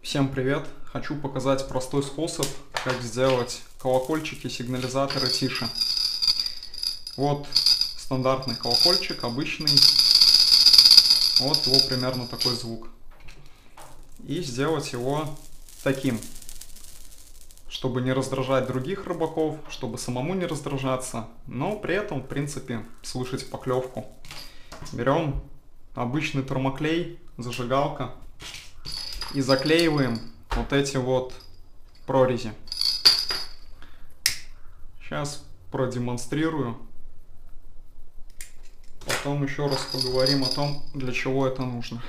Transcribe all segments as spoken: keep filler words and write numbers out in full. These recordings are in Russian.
Всем привет! Хочу показать простой способ, как сделать колокольчики, сигнализаторы тише. Вот стандартный колокольчик, обычный. Вот его примерно такой звук. И сделать его таким, чтобы не раздражать других рыбаков, чтобы самому не раздражаться, но при этом, в принципе, слышать поклевку. Берем обычный термоклей, зажигалка. И заклеиваем вот эти вот прорези. Сейчас продемонстрирую. Потом еще раз поговорим о том, для чего это нужно.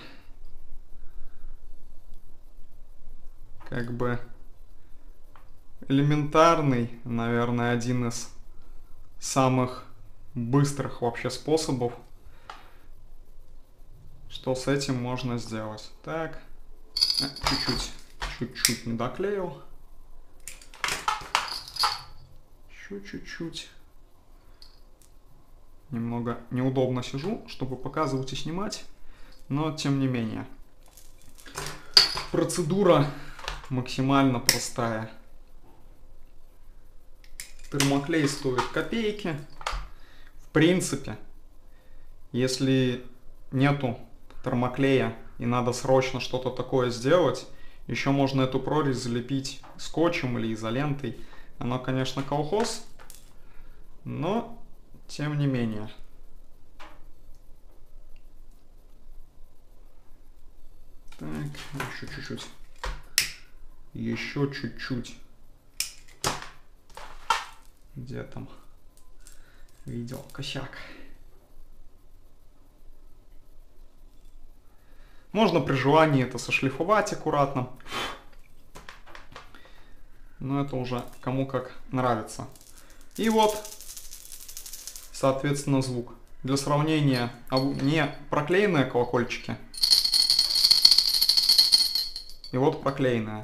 Как бы элементарный, наверное, один из самых быстрых вообще способов, что с этим можно сделать. Так. Чуть-чуть, чуть-чуть не доклеил. Еще чуть-чуть. Немного неудобно сижу, чтобы показывать и снимать, но тем не менее. Процедура максимально простая. Термоклей стоит копейки. В принципе, если нету термоклея и надо срочно что-то такое сделать, еще можно эту прорезь залепить скотчем или изолентой. Оно, конечно, колхоз, но тем не менее. Так, еще чуть-чуть. Еще чуть-чуть. Где там? Видел косяк. Можно при желании это сошлифовать аккуратно. Но это уже кому как нравится. И вот, соответственно, звук. Для сравнения, не проклеенные колокольчики. И вот проклеенные.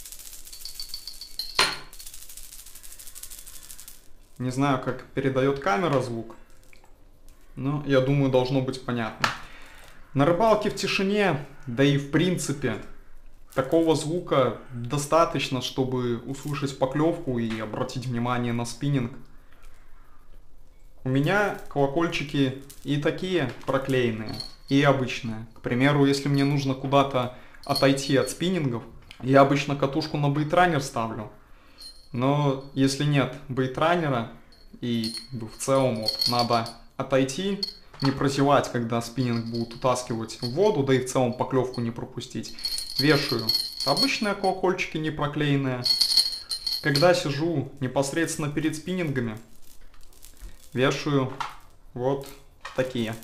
Не знаю, как передает камера звук, но я думаю, должно быть понятно. На рыбалке в тишине, да и в принципе, такого звука достаточно, чтобы услышать поклевку и обратить внимание на спиннинг. У меня колокольчики и такие проклеенные, и обычные. К примеру, если мне нужно куда-то отойти от спиннингов, я обычно катушку на бейтранер ставлю. Но если нет бейтранера и в целом вот надо отойти, не прозевать, когда спиннинг будет утаскивать в воду, да и в целом поклевку не пропустить, вешаю обычные колокольчики не проклеенные. Когда сижу непосредственно перед спиннингами, вешаю вот такие.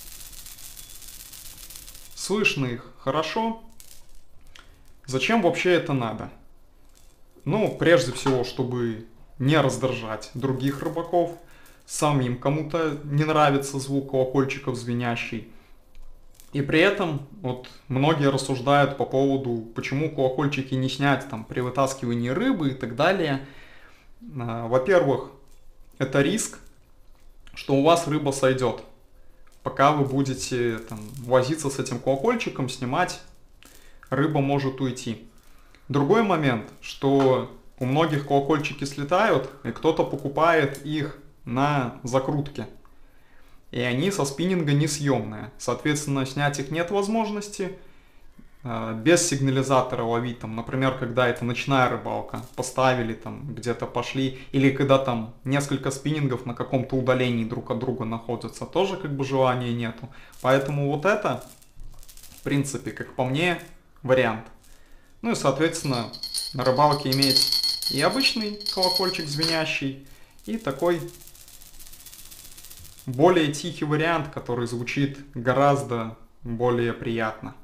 Слышно их хорошо. Зачем вообще это надо? Ну, прежде всего, чтобы не раздражать других рыбаков. Самим кому-то не нравится звук колокольчиков звенящий. И при этом вот многие рассуждают по поводу, почему колокольчики не снять там при вытаскивании рыбы и так далее. Во-первых, это риск, что у вас рыба сойдет. Пока вы будете там возиться с этим колокольчиком, снимать, рыба может уйти. Другой момент, что у многих колокольчики слетают, и кто-то покупает их на закрутке. И они со спиннинга несъемные. Соответственно, снять их нет возможности. Без сигнализатора ловить, там, например, когда это ночная рыбалка, поставили там, где-то пошли, или когда там несколько спиннингов на каком-то удалении друг от друга находятся, тоже как бы желания нету. Поэтому вот это, в принципе, как по мне, вариант. Ну и, соответственно, на рыбалке иметь и обычный колокольчик звенящий, и такой более тихий вариант, который звучит гораздо более приятно.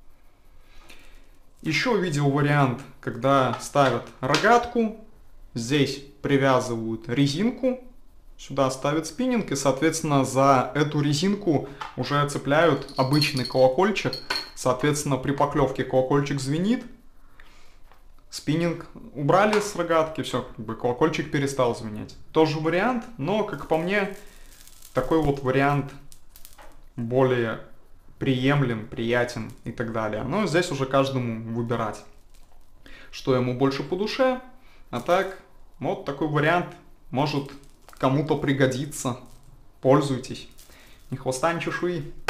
Еще видел вариант, когда ставят рогатку, здесь привязывают резинку, сюда ставят спиннинг, и, соответственно, за эту резинку уже цепляют обычный колокольчик. Соответственно, при поклевке колокольчик звенит, спиннинг убрали с рогатки, все, как бы колокольчик перестал звенеть. Тоже вариант, но, как по мне, такой вот вариант более приемлем, приятен и так далее. Но здесь уже каждому выбирать. что ему больше по душе. А так, вот такой вариант может кому-то пригодиться. Пользуйтесь. Ни хвоста, ни чешуи.